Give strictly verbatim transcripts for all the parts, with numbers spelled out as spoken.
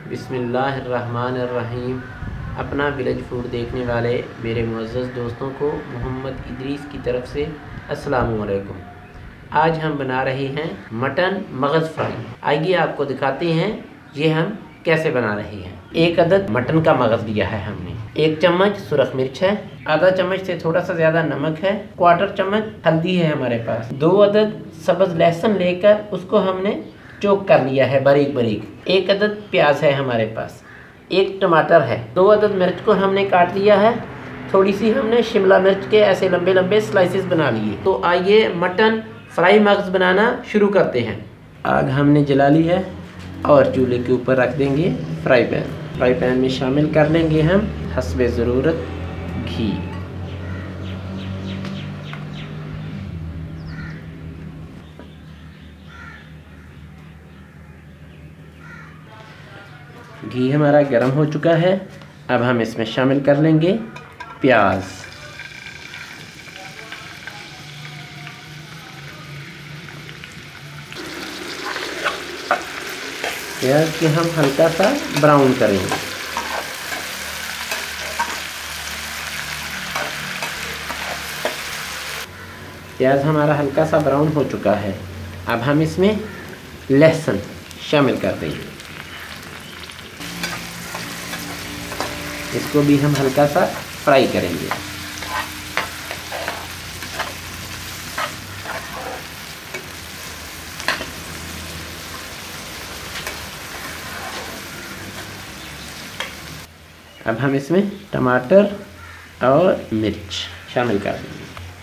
बिस्मिल्लाहिर्रहमानिर्रहीम। अपना village food देखने वाले मेरे मुअज़्ज़ज़ दोस्तों को मोहम्मद इदरीस की तरफ से अस्सलामु अलैकुम। आज हम बना रहे हैं मटन मगज़ फ्राई। आइए आपको दिखाते हैं ये हम कैसे बना रहे हैं। एक अदद मटन का मगज़ लिया है हमने, एक चम्मच सुरख मिर्च है, आधा चम्मच से थोड़ा सा ज़्यादा नमक है, क्वार्टर चम्मच हल्दी है हमारे पास, दो अदद सब्ज़ लहसुन लेकर उसको हमने चॉप कर लिया है बारीक बारीक, एक अदद प्याज है हमारे पास, एक टमाटर है, दो अदद मिर्च को हमने काट लिया है, थोड़ी सी हमने शिमला मिर्च के ऐसे लंबे लंबे स्लाइसेस बना लिए। तो आइए मटन फ्राई मगज़ बनाना शुरू करते हैं। आग हमने जला ली है और चूल्हे के ऊपर रख देंगे फ्राई पैन। फ्राई पैन में शामिल कर लेंगे हम हस्बे ज़रूरत घी। घी हमारा गर्म हो चुका है। अब हम इसमें शामिल कर लेंगे प्याज। प्याज के हम हल्का सा ब्राउन करेंगे। प्याज हमारा हल्का सा ब्राउन हो चुका है। अब हम इसमें लहसुन शामिल कर देंगे। इसको भी हम हल्का सा फ्राई करेंगे। अब हम इसमें टमाटर और मिर्च शामिल कर देंगे।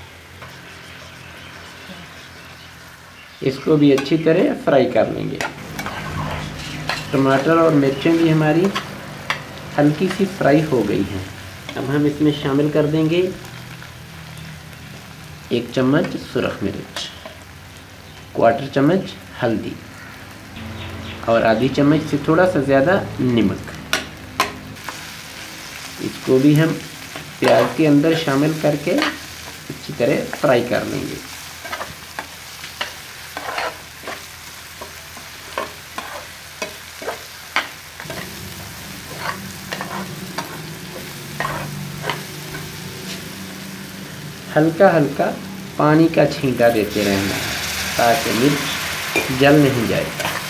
इसको भी अच्छी तरह फ्राई कर लेंगे। टमाटर और मिर्चें भी हमारी हल्की सी फ्राई हो गई हैं। अब हम इसमें शामिल कर देंगे एक चम्मच सुरख मिर्च, क्वार्टर चम्मच हल्दी और आधी चम्मच से थोड़ा सा ज़्यादा नमक। इसको भी हम प्याज के अंदर शामिल करके अच्छी तरह फ्राई कर लेंगे। हल्का हल्का पानी का छींटा देते रहना है ताकि मिर्च जल नहीं जाए।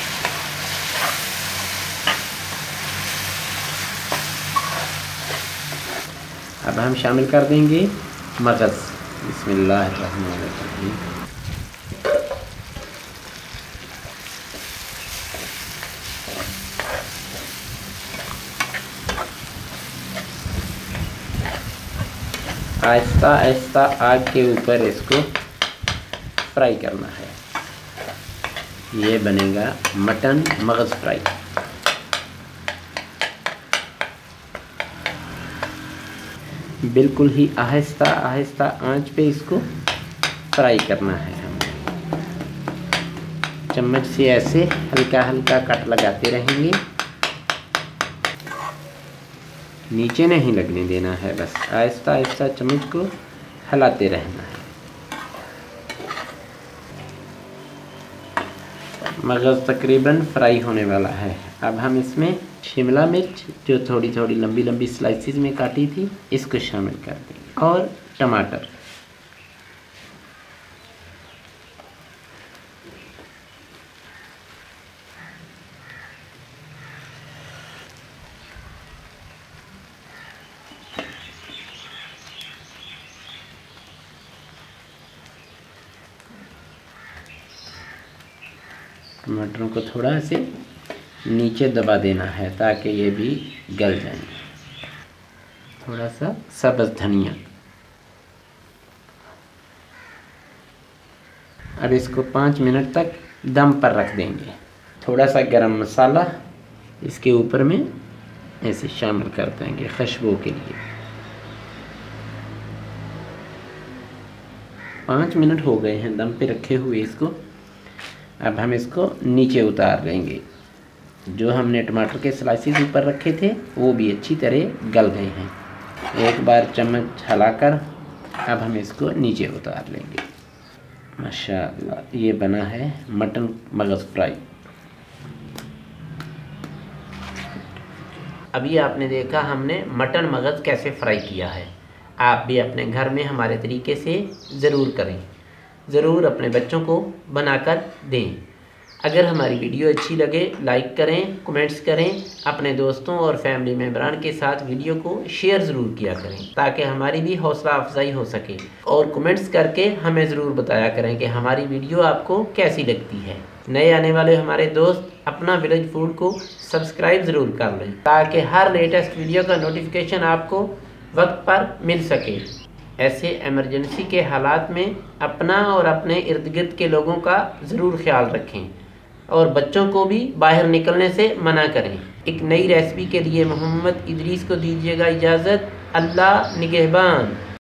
अब हम शामिल कर देंगे मगज़। बिस्मिल्लाहिर्रहमानिर्रहीम। आहिस्ता आहिस्ता आग के ऊपर इसको फ्राई करना है। ये बनेगा मटन मगज़ फ्राई। बिल्कुल ही आहिस्ता आहिस्ता आंच पे इसको फ्राई करना है। हम चम्मच से ऐसे हल्का हल्का कट लगाते रहेंगे, नीचे नहीं लगने देना है, बस आहिस्ता आहिस्ता चम्मच को हिलाते रहना है। मगज़ तकरीबन फ्राई होने वाला है। अब हम इसमें शिमला मिर्च जो थोड़ी थोड़ी लंबी लंबी स्लाइसिस में काटी थी इसको शामिल कर देंगे और टमाटर। टमाटरों को थोड़ा से नीचे दबा देना है ताकि ये भी गल जाए। थोड़ा सा सब्ज़ धनिया। अब इसको पाँच मिनट तक दम पर रख देंगे। थोड़ा सा गरम मसाला इसके ऊपर में ऐसे शामिल कर देंगे खुशबू के लिए। पाँच मिनट हो गए हैं दम पे रखे हुए इसको। अब हम इसको नीचे उतार देंगे। जो हमने टमाटर के स्लाइसेस ऊपर रखे थे वो भी अच्छी तरह गल गए हैं। एक बार चम्मच हिलाकर अब हम इसको नीचे उतार लेंगे। माशाअल्लाह ये बना है मटन मगज़ फ्राई। अभी आपने देखा हमने मटन मगज़ कैसे फ्राई किया है। आप भी अपने घर में हमारे तरीके से ज़रूर करें, ज़रूर अपने बच्चों को बनाकर दें। अगर हमारी वीडियो अच्छी लगे लाइक करें, कमेंट्स करें, अपने दोस्तों और फैमिली मेम्बरान के साथ वीडियो को शेयर ज़रूर किया करें ताकि हमारी भी हौसला अफजाई हो सके। और कमेंट्स करके हमें ज़रूर बताया करें कि हमारी वीडियो आपको कैसी लगती है। नए आने वाले हमारे दोस्त अपना विलेज फूड को सब्सक्राइब ज़रूर कर लें ताकि हर लेटेस्ट वीडियो का नोटिफिकेशन आपको वक्त पर मिल सके। ऐसे इमरजेंसी के हालात में अपना और अपने इर्द गिर्द के लोगों का ज़रूर ख्याल रखें और बच्चों को भी बाहर निकलने से मना करें। एक नई रेसिपी के लिए मोहम्मद इदरीस को दीजिएगा इजाज़त। अल्लाह निगहबान।